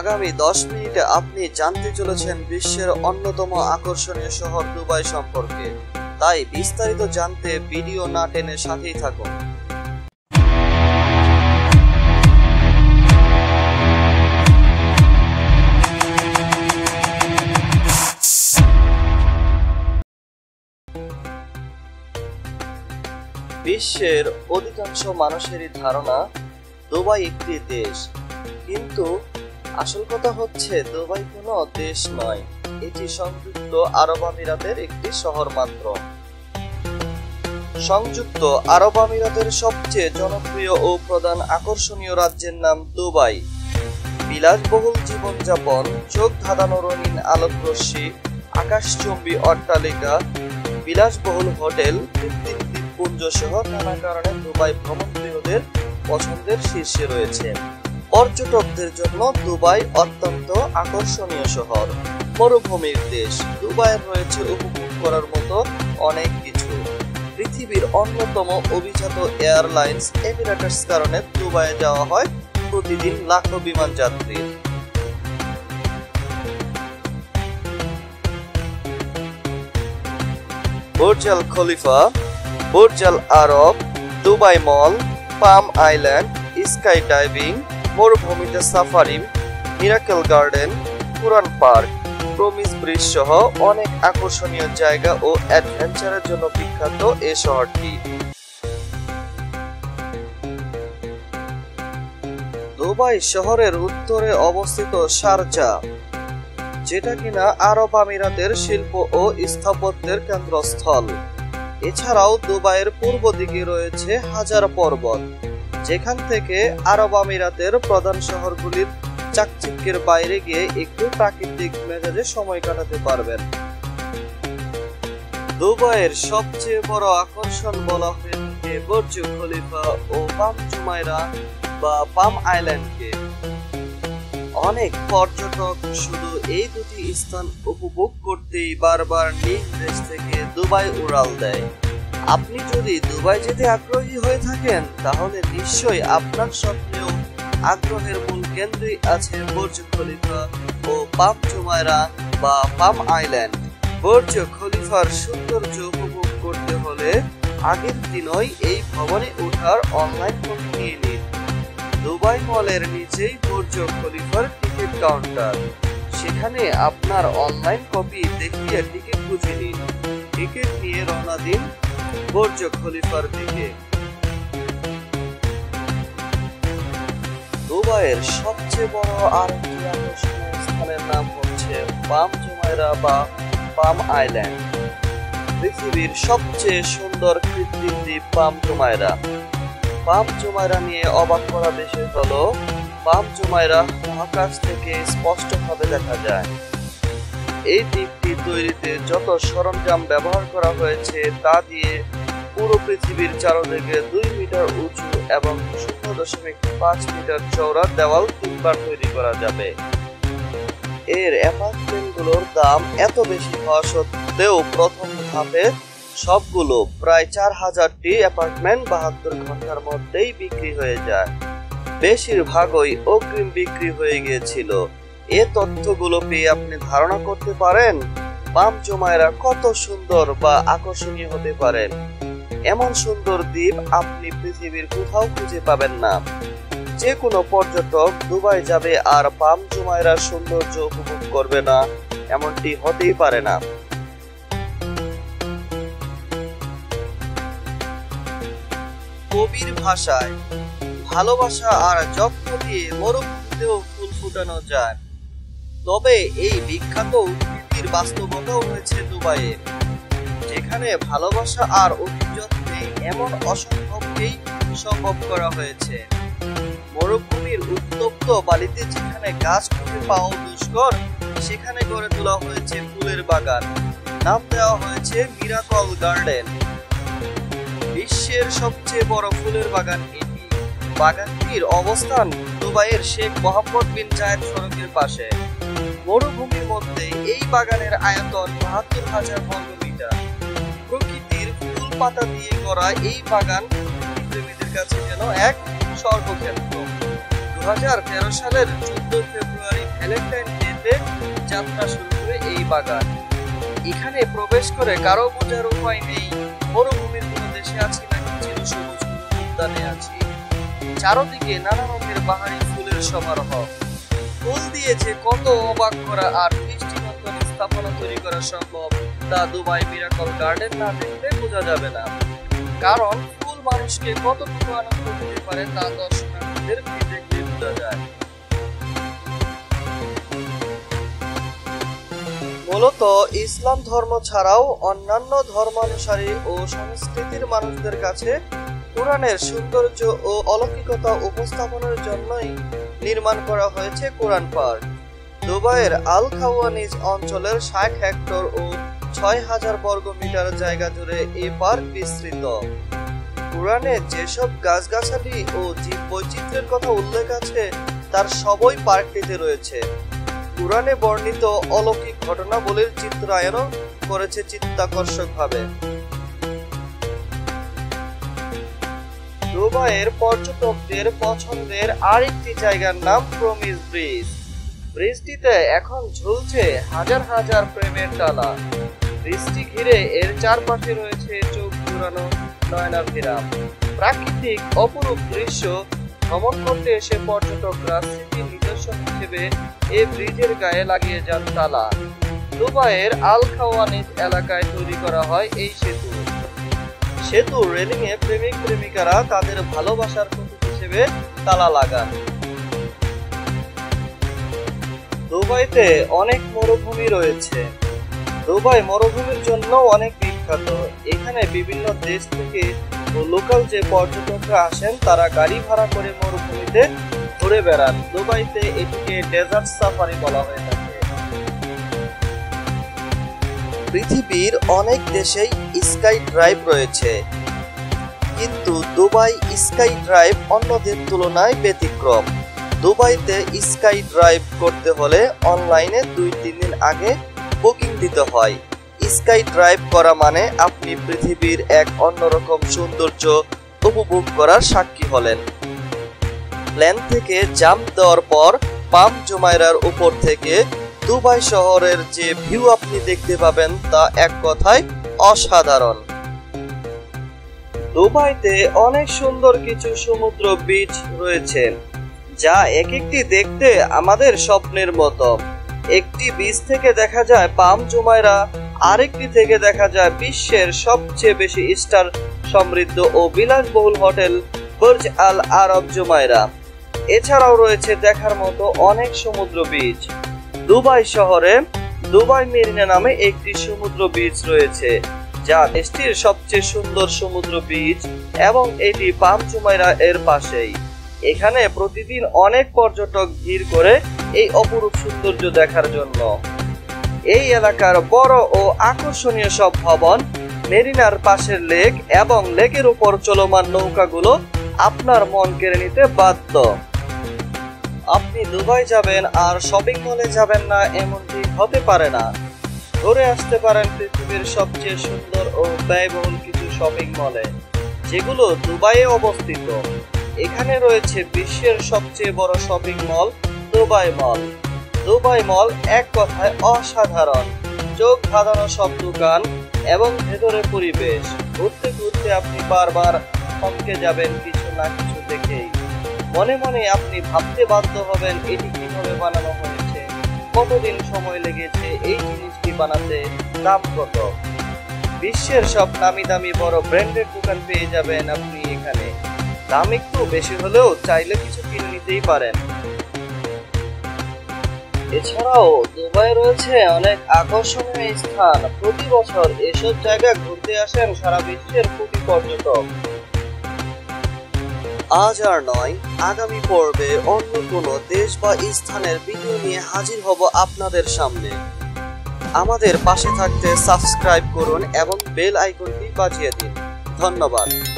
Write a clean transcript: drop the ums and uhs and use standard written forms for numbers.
আগামী 10 মিনিটে আপনি জানতে চলেছেন বিশ্বের অন্যতম আকর্ষণীয় শহর দুবাই সম্পর্কে। তাই বিস্তারিত জানতে ভিডিও না টেনে সাথেই থাকুন। বিশ্বের অধিকাংশ মানুষেরই ধারণা দুবাই একটি দেশ, কিন্তু আসল কথা হচ্ছে দুবাই কোনো দেশ নয়, এটি সংযুক্ত আরব আমিরাতের একটি শহর মাত্র। সংযুক্ত আরব আমিরাতের সবচেয়ে জনপ্রিয় ও প্রধান আকর্ষণীয় রাজ্যের নাম দুবাই। বিলাসবহুল জীবনযাপন, চোখ ধাঁধানো রঙিন আলোকরশ্মি, আকাশচুম্বী অট্টালিকা, বিলাসবহুল হোটেল, কৃত্রিম দ্বীপপুঞ্জ সহ নানা কারণে দুবাই ভ্রমণপ্রিয়দের পছন্দের শীর্ষে রয়েছে। পর্যটকদের জন্য দুবাই অত্যন্ত আকর্ষণীয় শহর। মরুভূমির দেশ, দুবাইয়ের রয়েছে উপভোগ করার মতো অনেক কিছু। পৃথিবীর অন্যতম অভিজাত এয়ারলাইন্স এমিরেটস কারণে দুবাইয়ে যাওয়া হয় প্রতিদিন লাখো বিমান যাত্রীর। Burj Al Khalifa, Burj Al Arab, Dubai Mall, Palm Island, skydiving, মরুভূমিতে safari, miracle garden, Quran Park, promise bridge সহ অনেক আকর্ষণীয় জায়গা ও অ্যাডভেঞ্চারের জন্য বিখ্যাত এই শহরটি। দুবাই শহরের উত্তরে অবস্থিত শারজাহ, যেটা কিনা আরব আমিরাতের শিল্প ও স্থাপত্যের কেন্দ্রস্থল। এছাড়াও দুবাইয়ের পূর্ব দিকে রয়েছে হাজার পর্বত, যেখান থেকে আরব আমিরাতের প্রধান শহরগুলির চাকচিক্যের বাইরে গিয়ে একটু প্রাকৃতিক মেজাজে সময় কাটাতে পারবেন। দুবাইয়ের সবচেয়ে বড় আকর্ষণ বলা হয়ে থাকে বুর্জ খলিফা ও পাম জুমাইরা বা পাম আইল্যান্ডকে। অনেক পর্যটক শুধু এই দুটি স্থান উপভোগ করতেই বারবার নিজ দেশ থেকে দুবাই উড়াল দেয়। আপনি যদি দুবাই যেতে আগ্রহী হয়ে থাকেন, তাহলে নিশ্চয়ই আপনার স্বপ্নেও আগ্রহের মূল কেন্দ্রেই আছে বুর্জ খলিফা ও পাম জুমাইরা বা পাম আইল্যান্ড। বুর্জ খলিফার সৌন্দর্য উপভোগ করতে হলে আগের দিনই এই ভবনে ওঠার অনলাইন কপি নিয়ে নিন। দুবাই মলের নিচেই বুর্জ খলিফার টিকিট কাউন্টার, সেখানে আপনার অনলাইন কপি দেখিয়ে টিকিট বুঝে নিন। টিকিট নিয়ে রওনা দিন বুর্জ খলিফার দিকে। দুবাইয়ের সবচেয়ে বড় আরেকটি আকর্ষণীয় স্থানের নাম হচ্ছে পাম জুমাইরা বা পাম আইল্যান্ড। পৃথিবীর সবচেয়ে সুন্দর কৃত্রিম দ্বীপ পাম জুমাইরা। পাম জুমাইরা নিয়ে অবাক করা বিষয় হলো, পাম জুমাইরা মহাকাশ থেকে স্পষ্টভাবে দেখা যায়। এই দ্বীপটি তৈরিতে যত সরঞ্জাম ব্যবহার করা হয়েছে তা দিয়ে পুরো পৃথিবীর চারদিকে 2 মিটার উঁচু এবং 0.5 মিটার চওড়া দেওয়াল তিনবার তৈরি করা যাবে। এর অ্যাপার্টমেন্টগুলোর দাম এত বেশি হওয়া সত্ত্বেও প্রথম ধাপে সবগুলো প্রায় 4000টি অ্যাপার্টমেন্ট 72 ঘন্টার মধ্যেই বিক্রি হয়ে যায়। বেশিরভাগই অগ্রিম বিক্রি হয়ে গিয়েছিল। এ তথ্যগুলো পেয়ে আপনি ধারণা করতে পারেন পাম জুমাইরা কত সুন্দর বা আকর্ষণীয় হতে পারে। এমন সুন্দর দ্বীপ আপনি পৃথিবীর কোথাও খুঁজে পাবেন না। যে কোনো পর্যটক দুবাই যাবে আর পাম জুমাইরার সৌন্দর্য উপভোগ করবে না, এমনটি হতেই পারে না। কবির ভাষায়, ভালোবাসা আর যত্ন দিয়ে মরুভূমিতেও ফুল ফুটানো যায়। তবে এই বিখ্যাত উক্তির বাস্তবতাও রয়েছে দুবাইয়ে, যেখানে ভালোবাসা আর অতি যত্নে এমন অসম্ভবকেই সম্ভব করা হয়েছে। মরুভূমির উত্তপ্ত বালিতে যেখানে গাছ খুঁজে পাওয়া দুষ্কর, সেখানে গড়ে তোলা হয়েছে ফুলের বাগান। নাম দেওয়া হয়েছে মিরাকল গার্ডেন। বিশ্বের সবচেয়ে বড় ফুলের বাগান এটি। বাগানটির অবস্থান দুবাইয়ের শেখ মোহাম্মদ বিন জায়েদ সড়কের পাশে। মরুভূমির মধ্যে এই বাগানের আয়তন ৭২,০০০ বর্গমিটার। প্রকৃতির ফুল পাতা দিয়ে করা এই বাগান প্রেমীদের কাছে যেন এক স্বর্গক্ষেত্র। 2013 সালের 14 ফেব্রুয়ারি ভ্যালেন্টাইন ডেতে যাত্রা শুরু করে এই বাগান। এখানে প্রবেশ করে কারো বোঝার উপায় নেই মরুভূমির কোনো দেশে আছি নাকি চিরসবুজ কোনো উদ্যানে আছি। চারদিকে নানা রঙের বাহারি ফুলের সমারোহ। ফুল দিয়ে যে কত অবাক করা আর দৃষ্টিনন্দন স্থাপনা তৈরি করা সম্ভব তা দুবাই মিরাকল গার্ডেন না দেখলে বোঝা যাবে না। কারণ ফুল মানুষকে কতটুকু আনন্দ দিতে পারে তা দর্শনার্থীদের দেখলে বোঝা যায়। মূলত ইসলাম ধর্ম ছাড়াও অন্যান্য ধর্মানুসারী ও সংস্কৃতির মানুষদের কাছে কোরআনের সৌন্দর্য ও অলৌকিকতা উপস্থাপনের জন্যই নির্মাণ করা হয়েছে কোরআন পার্ক। দুবাইয়ের আল খাওয়ানিজ অঞ্চলের 60 হেক্টর ও 6000 বর্গ মিটার জায়গা জুড়ে এই পার্ক বিস্তৃত। কোরআনে যেসব গাছগাছালি ও জীব বৈচিত্র্যের কথা উল্লেখ আছে তার সবই পার্কটিতে রয়েছে। কোরআনে বর্ণিত অলৌকিক ঘটনাবলীর চিত্রায়নও করেছে চিত্তাকর্ষকভাবে। দুবাইয়ের পর্যটকদের পছন্দের আরেকটি জায়গার নাম প্রমিস ব্রিজ। ব্রিজটিতে এখন ঝুলছে হাজার হাজার প্রেমের ডালা। ব্রিজটি ঘিরে এর চারপাশে রয়েছে চোখ জুড়ানো নয়নাভিরাম প্রাকৃতিক অপরূপ দৃশ্য। ভ্রমণ করতে এসে পর্যটকরা স্মৃতির নিদর্শন হিসেবে এই ব্রিজের গায়ে লাগিয়ে যান তালা। দুবাইয়ের আল খাওয়ানিজ এলাকায় তৈরি করা হয় এই সেতু রেলিংয়ে প্রেমিক প্রেমিকারা তাদের ভালোবাসার প্রতীক হিসেবে তালা লাগান। দুবাইতে অনেক মরুভূমি রয়েছে। দুবাই মরুভূমির জন্য অনেক বিখ্যাত। এখানে বিভিন্ন দেশ থেকে ও লোকাল যে পর্যটকরা আসেন তারা গাড়ি ভাড়া করে মরুভূমিতে ঘুরে বেড়ান। দুবাইতে এটিকে ডেজার্ট সাফারি বলা হয়ে থাকে। পৃথিবীর অনেক দেশেই স্কাই ড্রাইভ রয়েছে, কিন্তু দুবাই স্কাই ড্রাইভ অন্যদের তুলনায় ব্যতিক্রম। দুবাইতে স্কাই ড্রাইভ করতে হলে অনলাইনে 2-3 দিন আগে বুকিং দিতে হয়। স্কাই ড্রাইভ করা মানে আপনি পৃথিবীর এক অন্যরকম সৌন্দর্য উপভোগ করার সাক্ষী হলেন। প্লেন থেকে জাম্প দেওয়ার পর পাম জুমাইরার উপর থেকে দুবাই শহরের যে ভিউ আপনি দেখতে পাবেন তা এক কথায় অসাধারণ। দুবাইতে অনেক সুন্দর কিছু সমুদ্র বিচ রয়েছে যা এক একটি দেখতে আমাদের স্বপ্নের মতো। একটি বিচ থেকে দেখা যায় পাম জুমাইরা, আরেকটি থেকে দেখা যায় বিশ্বের সবচেয়ে বেশি স্টার সমৃদ্ধ ও বিলাসবহুল হোটেল বুর্জ আল আরব জুমাইরা। এছাড়াও রয়েছে দেখার মতো অনেক সমুদ্র বিচ। দুবাই শহরে দুবাই মেরিনা নামে একটি সমুদ্র বিচ রয়েছে যা দেশটির সবচেয়ে সুন্দর সমুদ্র বিচ এবং এটি পাম জুমাইরা এর পাশেই। এখানে প্রতিদিন অনেক পর্যটক ভিড় করে এই অপরূপ সৌন্দর্য দেখার জন্য। এই এলাকার বড় ও আকর্ষণীয় সব ভবন, মেরিনার পাশের লেক এবং লেকের উপর চলমান নৌকাগুলো আপনার মন কেড়ে নিতে বাধ্য। আপনি দুবাই যাবেন আর শপিং মলে যাবেন না এমনটি হতে পারে না। ঘুরে আসতে পারেন পৃথিবীর সবচেয়ে সুন্দর ও ব্যয়বহুল কিছু শপিং মলে, যেগুলো দুবাইয়ে অবস্থিত। এখানে রয়েছে বিশ্বের সবচেয়ে বড় shopping mall Dubai Mall. Dubai Mall এক কথায় অসাধারণ। চোখ ধাঁধানো সব দোকান এবং ভেতরে পরিবেশ। ঘুরতে ঘুরতে আপনি বারবার থমকে যাবেন কিছু না কিছু দেখেই। মনে মনে আপনি ভাবতে বাধ্য হবেন এটি কিভাবে বানানো হয়েছে, কতদিন সময় লেগেছে এই জিনিসটি বানাতে, দাম কত। বিশ্বের সব নামি দামি বড় ব্র্যান্ডের দোকান পেয়ে যাবেন আপনি এখানে। দাম একটু বেশি হলেও চাইলে কিছু কিনে নিতেই পারেন। এছাড়াও দুবাই রয়েছে অনেক আকর্ষণীয় স্থান। প্রতি বছর এসব জায়গা ঘুরতে আসেন সারা বিশ্বের কোটি পর্যটক। আজ আর নয়, আগামী পর্বে অন্য কোনো দেশ বা স্থানের ভিডিও নিয়ে হাজির হব আপনাদের সামনে। আমাদের পাশে থাকতে সাবস্ক্রাইব করুন এবং বেল আইকনটি বাজিয়ে দিন। ধন্যবাদ।